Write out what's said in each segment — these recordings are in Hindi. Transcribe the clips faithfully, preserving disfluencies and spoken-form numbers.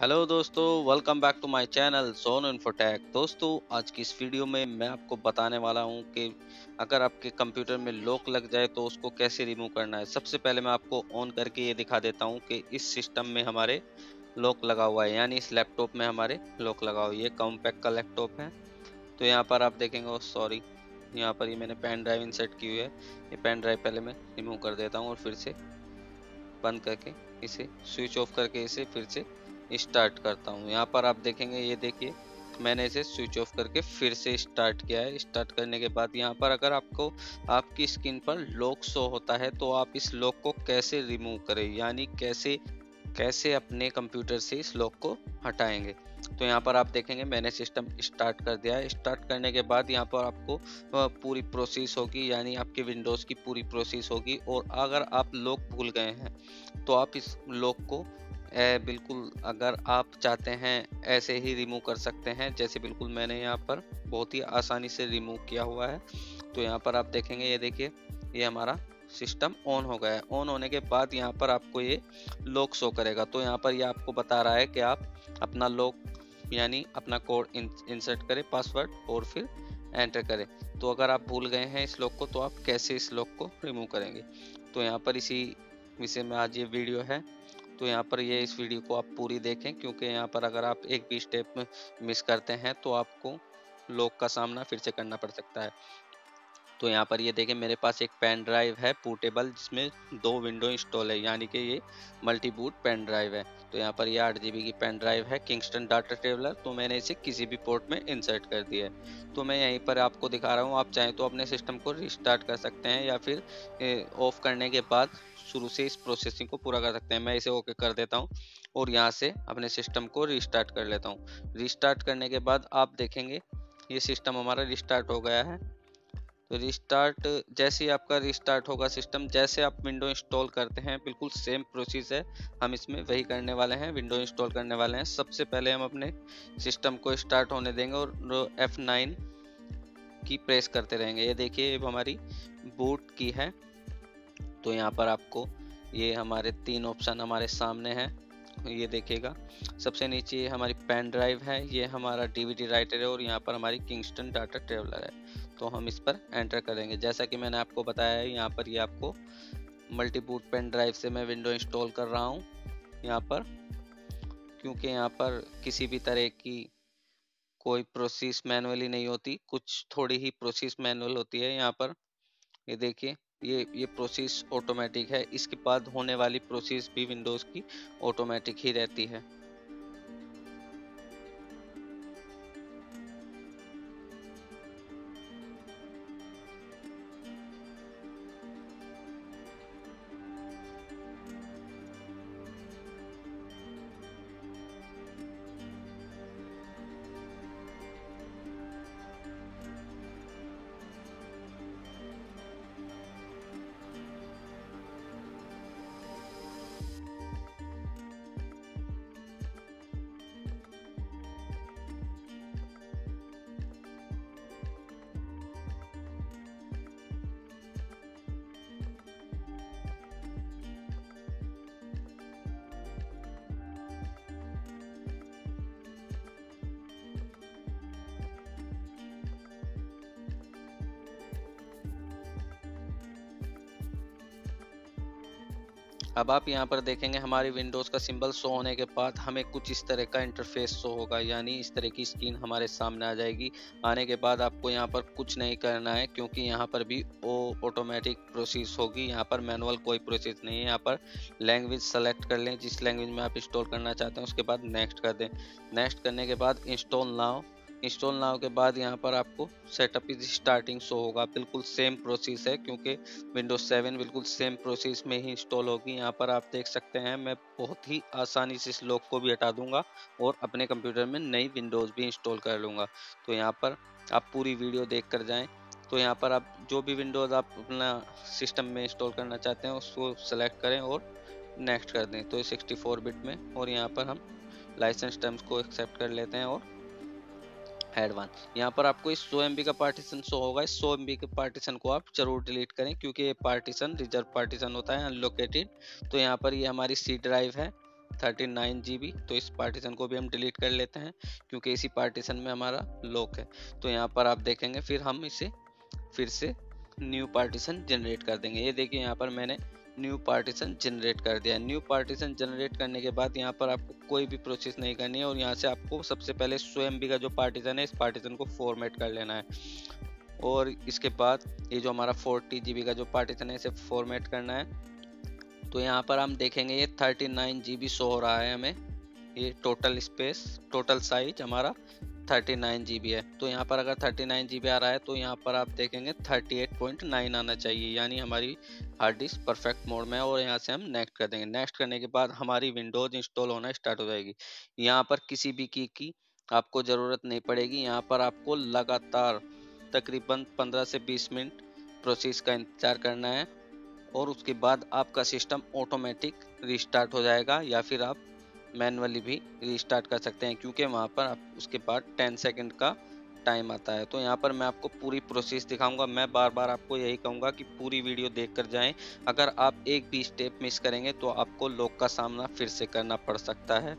हेलो दोस्तों, welcome back to my channel Son Infotech. दोस्तों, आज की इस वीडियो में मैं आपको बताने वाला हूं कि अगर आपके कंप्यूटर में लॉक लग जाए तो उसको कैसे रिमूव करना है। सबसे पहले मैं आपको ऑन करके ये दिखा देता हूं कि इस सिस्टम में हमारे लॉक लगा हुआ है, यानी इस लैपटॉप में हमारे लॉक लगा हुआ है। ये कॉम्पैक्ट का लैपटॉप है। तो यहाँ पर आप देखेंगे, सॉरी, यहाँ पर ये मैंने पेन ड्राइव इंसर्ट की हुई है। ये पेन ड्राइव पहले मैं रिमूव कर देता हूँ और फिर से बंद करके इसे स्विच ऑफ करके इसे फिर से स्टार्ट करता हूँ। यहाँ पर आप देखेंगे, ये देखिए मैंने इसे स्विच ऑफ करके फिर से स्टार्ट किया है। स्टार्ट करने के बाद यहाँ पर अगर आपको आपकी स्क्रीन पर लॉक शो होता है तो आप इस लॉक को कैसे रिमूव करें, यानी कैसे कैसे अपने कंप्यूटर से इस लॉक को हटाएंगे। तो यहाँ पर आप देखेंगे मैंने सिस्टम स्टार्ट कर दिया है। स्टार्ट करने के बाद यहाँ पर आपको पूरी प्रोसेस होगी, यानी आपके विंडोज़ की पूरी प्रोसेस होगी। और अगर आप लॉक भूल गए हैं तो आप इस लॉक को ए, बिल्कुल अगर आप चाहते हैं ऐसे ही रिमूव कर सकते हैं, जैसे बिल्कुल मैंने यहाँ पर बहुत ही आसानी से रिमूव किया हुआ है। तो यहाँ पर आप देखेंगे, ये देखिए ये हमारा सिस्टम ऑन हो गया है। ऑन होने के बाद यहाँ पर आपको ये लॉक शो करेगा। तो यहाँ पर ये आपको बता रहा है कि आप अपना लॉक यानी अपना कोड इंसर्ट करें, पासवर्ड, और फिर एंटर करें। तो अगर आप भूल गए हैं इस लॉक को तो आप कैसे इस लॉक को रिमूव करेंगे। तो यहाँ पर इसी विषय में आज ये वीडियो है। तो यहाँ पर ये इस वीडियो को आप पूरी देखें, क्योंकि यहाँ पर अगर आप एक भी स्टेप मिस करते हैं तो आपको लॉक का सामना फिर से करना पड़ सकता है। तो यहाँ पर ये देखें मेरे पास एक पेन ड्राइव है पोर्टेबल, जिसमें दो विंडो इंस्टॉल है, यानी कि ये मल्टी बूट पेन ड्राइव है। तो यहाँ पर ये आठ जी बी की पेन ड्राइव है, किंगस्टन डाटा ट्रेवलर। तो मैंने इसे किसी भी पोर्ट में इंसर्ट कर दिया है। तो मैं यहीं पर आपको दिखा रहा हूँ। आप चाहें तो अपने सिस्टम को रिस्टार्ट कर सकते हैं या फिर ऑफ करने के बाद शुरू से इस प्रोसेसिंग को पूरा कर सकते हैं। मैं इसे ओके कर देता हूँ और यहाँ से अपने सिस्टम को रिस्टार्ट कर लेता हूँ। रिस्टार्ट करने के बाद आप देखेंगे ये सिस्टम हमारा रिस्टार्ट हो गया है। तो रिस्टार्ट जैसे ही आपका रिस्टार्ट होगा सिस्टम, जैसे आप विंडो इंस्टॉल करते हैं बिल्कुल सेम प्रोसेस है, हम इसमें वही करने वाले हैं। विंडो इंस्टॉल करने वाले हैं। सबसे पहले हम अपने सिस्टम को स्टार्ट होने देंगे और एफ नाइन की प्रेस करते रहेंगे। ये देखिए अब हमारी बूट की है। तो यहाँ पर आपको ये हमारे तीन ऑप्शन हमारे सामने हैं, ये देखिएगा। सबसे नीचे ये हमारी पेन ड्राइव है, ये हमारा डीवीडी राइटर है और यहाँ पर हमारी किंगस्टन डाटा ट्रेवलर है। तो हम इस पर एंटर करेंगे। जैसा कि मैंने आपको बताया है, यहाँ पर ये यह आपको मल्टी बूट पेन ड्राइव से मैं विंडो इंस्टॉल कर रहा हूँ यहाँ पर, क्योंकि यहाँ पर किसी भी तरह की कोई प्रोसेस मैनुअली नहीं होती, कुछ थोड़ी ही प्रोसेस मैनुअल होती है यहाँ पर। ये देखिए ये ये प्रोसेस ऑटोमेटिक है, इसके बाद होने वाली प्रोसेस भी विंडोज़ की ऑटोमेटिक ही रहती है। अब आप यहाँ पर देखेंगे हमारी विंडोज़ का सिंबल शो होने के बाद हमें कुछ इस तरह का इंटरफेस शो होगा, यानी इस तरह की स्क्रीन हमारे सामने आ जाएगी। आने के बाद आपको यहाँ पर कुछ नहीं करना है, क्योंकि यहाँ पर भी वो ऑटोमेटिक प्रोसेस होगी। यहाँ पर मैनुअल कोई प्रोसेस नहीं है। यहाँ पर लैंग्वेज सेलेक्ट कर लें, जिस लैंग्वेज में आप इंस्टॉल करना चाहते हैं, उसके बाद नेक्स्ट कर दें। नेक्स्ट करने के बाद इंस्टॉल नाउ इंस्टॉल नाउ के बाद यहाँ पर आपको सेटअप इज स्टार्टिंग शो होगा। बिल्कुल सेम प्रोसेस है, क्योंकि विंडोज सेवन बिल्कुल सेम प्रोसेस में ही इंस्टॉल होगी। यहाँ पर आप देख सकते हैं मैं बहुत ही आसानी से इस लॉक को भी हटा दूंगा और अपने कंप्यूटर में नई विंडोज़ भी इंस्टॉल कर लूँगा। तो यहाँ पर आप पूरी वीडियो देख कर जाएँ। तो यहाँ पर आप जो भी विंडोज़ आप अपना सिस्टम में इंस्टॉल करना चाहते हैं उसको सेलेक्ट करें और नेक्स्ट कर दें। तो सिक्सटी फोर बिट में, और यहाँ पर हम लाइसेंस टर्म्स को एक्सेप्ट कर लेते हैं और ऐड वन। यहाँ पर आपको इस सौ एम बी का पार्टीशन शो होगा। इस सौ एम बी के पार्टीशन को आप जरूर डिलीट करें, क्योंकि ये पार्टीशन रिजर्व पार्टीशन होता है, अनलोकेटेड। तो यहाँ पर ये यह हमारी सी ड्राइव है, थर्टी नाइन जी बी। तो इस पार्टीशन को भी हम डिलीट कर लेते हैं क्योंकि इसी पार्टीशन में हमारा लॉक है। तो यहाँ पर आप देखेंगे फिर हम इसे फिर से न्यू पार्टीशन जनरेट कर देंगे। ये देखिए यहाँ पर मैंने न्यू पार्टीशन जनरेट कर दिया। न्यू पार्टीशन जनरेट करने के बाद यहाँ पर आपको कोई भी प्रोसेस नहीं करनी है और यहाँ से आपको सबसे पहले सौ एम बी का जो पार्टीशन है इस पार्टीशन को फॉर्मेट कर लेना है और इसके बाद ये जो हमारा फोर्टी जी बी का जो पार्टीशन है इसे फॉर्मेट करना है। तो यहाँ पर हम देखेंगे ये thirty nine G B show हो रहा है हमें, ये टोटल स्पेस टोटल साइज हमारा थर्टी नाइन जी बी है। तो यहाँ पर अगर थर्टी नाइन जी बी आ रहा है तो यहाँ पर आप देखेंगे थर्टी एट पॉइंट नाइन आना चाहिए, यानी हमारी हार्ड डिस्क परफेक्ट मोड में है। और यहाँ से हम नेक्स्ट कर देंगे। नेक्स्ट करने के बाद हमारी विंडोज इंस्टॉल होना स्टार्ट हो जाएगी। यहाँ पर किसी भी की की आपको ज़रूरत नहीं पड़ेगी। यहाँ पर आपको लगातार तकरीबन पंद्रह से बीस मिनट प्रोसेस का इंतज़ार करना है और उसके बाद आपका सिस्टम ऑटोमेटिक रिस्टार्ट हो जाएगा या फिर आप मैनुअली भी रिस्टार्ट कर सकते हैं क्योंकि वहाँ पर आप उसके बाद टेन सेकंड का टाइम आता है। तो यहाँ पर मैं आपको पूरी प्रोसेस दिखाऊंगा। मैं बार बार आपको यही कहूँगा कि पूरी वीडियो देख कर जाएँ। अगर आप एक भी स्टेप मिस करेंगे तो आपको लॉक का सामना फिर से करना पड़ सकता है।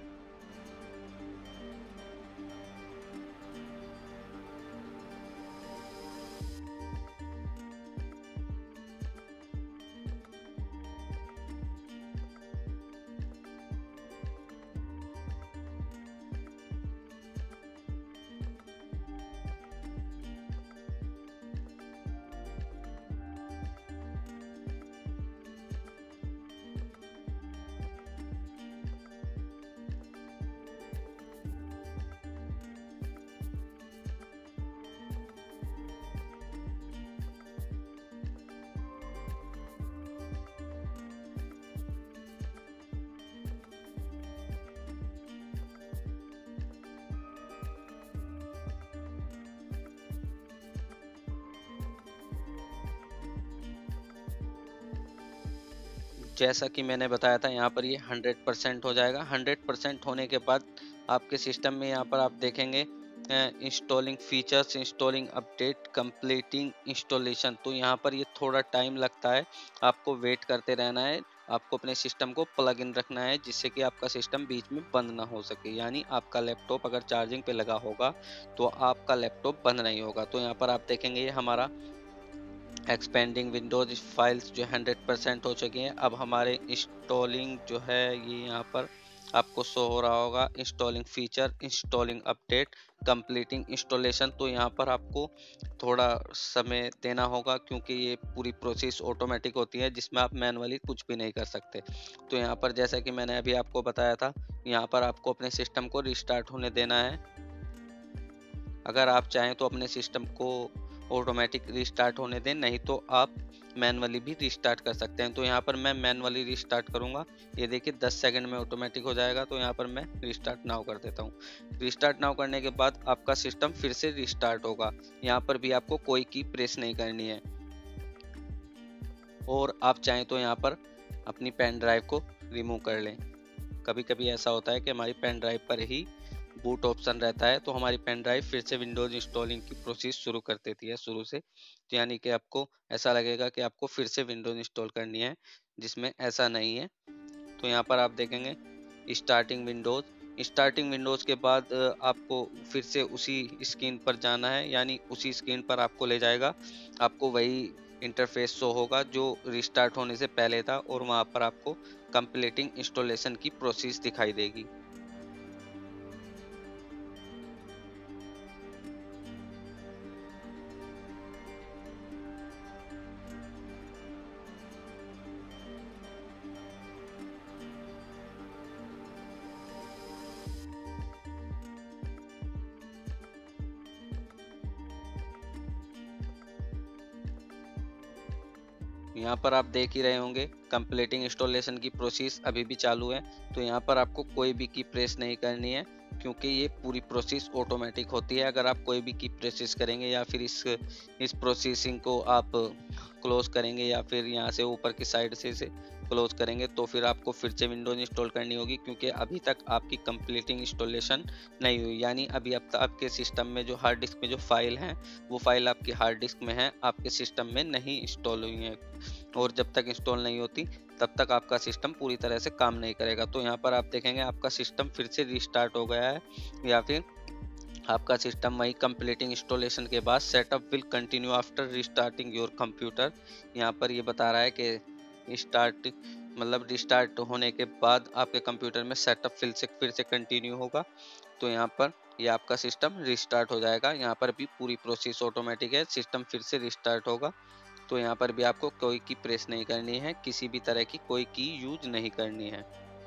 जैसा कि मैंने बताया था यहाँ पर ये हंड्रेड परसेंट हो जाएगा। हंड्रेड परसेंट होने के बाद आपके सिस्टम में यहाँ पर आप देखेंगे installing features, installing update, completing installation. तो यहाँ पर ये थोड़ा टाइम लगता है, आपको वेट करते रहना है। आपको अपने सिस्टम को प्लग इन रखना है जिससे कि आपका सिस्टम बीच में बंद ना हो सके, यानी आपका लैपटॉप अगर चार्जिंग पे लगा होगा तो आपका लैपटॉप बंद नहीं होगा। तो यहाँ पर आप देखेंगे ये हमारा एक्सपेंडिंग विंडोज फाइल्स जो हंड्रेड परसेंट हो चुकी हैं। अब हमारे इंस्टॉलिंग जो है ये यहाँ पर आपको शो हो रहा होगा, installing feature, installing update, completing installation. तो यहाँ पर आपको थोड़ा समय देना होगा क्योंकि ये पूरी प्रोसेस ऑटोमेटिक होती है जिसमें आप मैनुअली कुछ भी नहीं कर सकते। तो यहाँ पर जैसा कि मैंने अभी आपको बताया था, यहाँ पर आपको अपने सिस्टम को रिस्टार्ट होने देना है। अगर आप चाहें तो अपने सिस्टम को ऑटोमेटिक रिस्टार्ट होने दें, नहीं तो आप मैनुअली भी रिस्टार्ट कर सकते हैं। तो यहाँ पर मैं मैनुअली रिस्टार्ट करूँगा। ये देखिए दस सेकंड में ऑटोमेटिक हो जाएगा। तो यहाँ पर मैं रिस्टार्ट नाउ कर देता हूँ। रिस्टार्ट नाउ करने के बाद आपका सिस्टम फिर से रिस्टार्ट होगा। यहाँ पर भी आपको कोई की प्रेस नहीं करनी है और आप चाहें तो यहाँ पर अपनी पेन ड्राइव को रिमूव कर लें। कभी कभी ऐसा होता है कि हमारी पेन ड्राइव पर ही बूट ऑप्शन रहता है तो हमारी पेन ड्राइव फिर से विंडोज इंस्टॉलिंग की प्रोसेस शुरू कर देती है शुरू से। तो यानी कि आपको ऐसा लगेगा कि आपको फिर से विंडोज इंस्टॉल करनी है, जिसमें ऐसा नहीं है। तो यहाँ पर आप देखेंगे स्टार्टिंग विंडोज। स्टार्टिंग विंडोज के बाद आपको फिर से उसी स्क्रीन पर जाना है, यानी उसी स्क्रीन पर आपको ले जाएगा। आपको वही इंटरफेस शो होगा जो रिस्टार्ट होने से पहले था और वहाँ पर आपको कंप्लीटिंग इंस्टॉलेशन की प्रोसेस दिखाई देगी। यहाँ पर आप देख ही रहे होंगे कंप्लीटिंग इंस्टॉलेशन की प्रोसेस अभी भी चालू है। तो यहाँ पर आपको कोई भी की प्रेस नहीं करनी है क्योंकि ये पूरी प्रोसेस ऑटोमेटिक होती है। अगर आप कोई भी की प्रेस करेंगे या फिर इस इस प्रोसेसिंग को आप क्लोज करेंगे या फिर यहाँ से ऊपर की साइड से इसे क्लोज करेंगे तो फिर आपको फिर से विंडोज इंस्टॉल करनी होगी क्योंकि अभी तक आपकी कंप्लीटिंग इंस्टॉलेशन नहीं हुई। यानी अभी अब तक आपके सिस्टम में जो हार्ड डिस्क में जो फाइल है वो फाइल आपकी हार्ड डिस्क में है, आपके सिस्टम में नहीं इंस्टॉल हुई है। और जब तक इंस्टॉल नहीं होती तब तक आपका सिस्टम पूरी तरह से काम नहीं करेगा। तो यहाँ पर आप देखेंगे आपका सिस्टम फिर से रिस्टार्ट हो गया है, या फिर आपका सिस्टम वही कंप्लीटिंग इंस्टॉलेशन के बाद setup will continue after restarting your computer. यहाँ पर ये बता रहा है कि स्टार्ट मतलब रिस्टार्ट होने के बाद आपके कंप्यूटर में सेटअप फिर से फिर से कंटिन्यू होगा। तो यहाँ पर ये यह आपका सिस्टम रिस्टार्ट हो जाएगा। यहाँ पर भी पूरी प्रोसेस ऑटोमेटिक है, सिस्टम फिर से रिस्टार्ट होगा। तो यहाँ पर भी आपको कोई की प्रेस नहीं करनी है, किसी भी तरह की कोई की यूज नहीं करनी है।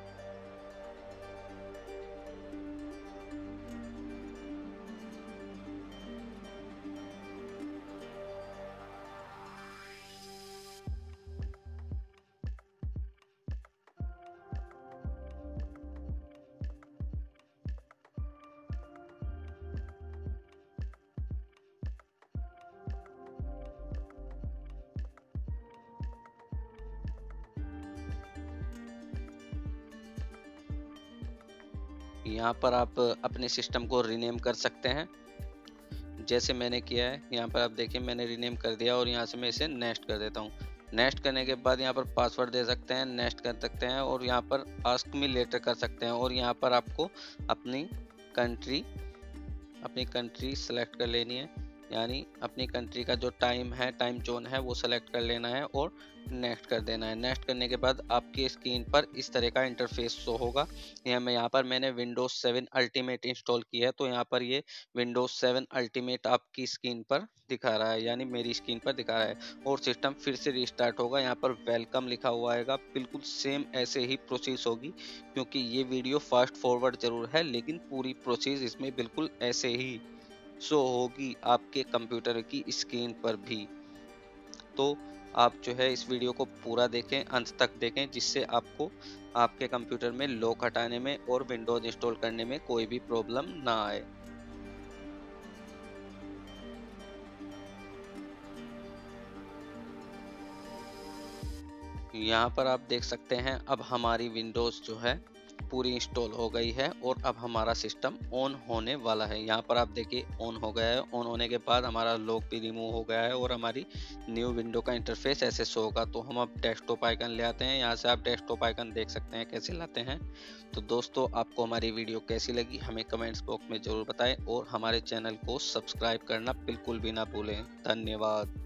यहाँ पर आप अपने सिस्टम को रीनेम कर सकते हैं, जैसे मैंने किया है। यहाँ पर आप देखिए मैंने रीनेम कर दिया और यहाँ से मैं इसे नेक्स्ट कर देता हूँ। नेक्स्ट करने के बाद यहाँ पर पासवर्ड दे सकते हैं, नेक्स्ट कर सकते हैं और यहाँ पर आस्क मी लेटर कर सकते हैं। और यहाँ पर आपको अपनी कंट्री अपनी कंट्री सेलेक्ट कर लेनी है, यानी अपनी कंट्री का जो टाइम है टाइम जोन है वो सेलेक्ट कर लेना है और नेक्स्ट कर देना है। नेक्स्ट करने के बाद आपकी स्क्रीन पर इस तरह का इंटरफेस शो होगा। यहाँ मैं यहाँ पर मैंने विंडोज सेवन अल्टीमेट इंस्टॉल किया है, तो यहाँ पर ये विंडोज सेवन अल्टीमेट आपकी स्क्रीन पर दिखा रहा है, यानी मेरी स्क्रीन पर दिखा रहा है। और सिस्टम फिर से रिस्टार्ट होगा। यहाँ पर वेलकम लिखा हुआ आएगा, बिल्कुल सेम ऐसे ही प्रोसेस होगी, क्योंकि ये वीडियो फास्ट फॉरवर्ड जरूर है लेकिन पूरी प्रोसेस इसमें बिल्कुल ऐसे ही शो होगी आपके कंप्यूटर की स्क्रीन पर भी। तो आप जो है इस वीडियो को पूरा देखें, अंत तक देखें, जिससे आपको आपके कंप्यूटर में लॉक हटाने में और विंडोज इंस्टॉल करने में कोई भी प्रॉब्लम ना आए। यहाँ पर आप देख सकते हैं अब हमारी विंडोज जो है पूरी इंस्टॉल हो गई है और अब हमारा सिस्टम ऑन होने वाला है। यहाँ पर आप देखिए ऑन हो गया है। ऑन होने के बाद हमारा लॉक भी रिमूव हो गया है और हमारी न्यू विंडो का इंटरफेस ऐसे शो होगा। तो हम अब डेस्कटॉप आइकन ले आते हैं। यहाँ से आप डेस्कटॉप आइकन देख सकते हैं कैसे लाते हैं। तो दोस्तों आपको हमारी वीडियो कैसी लगी हमें कमेंट्स बॉक्स में ज़रूर बताएं और हमारे चैनल को सब्सक्राइब करना बिल्कुल भी ना भूलें। धन्यवाद।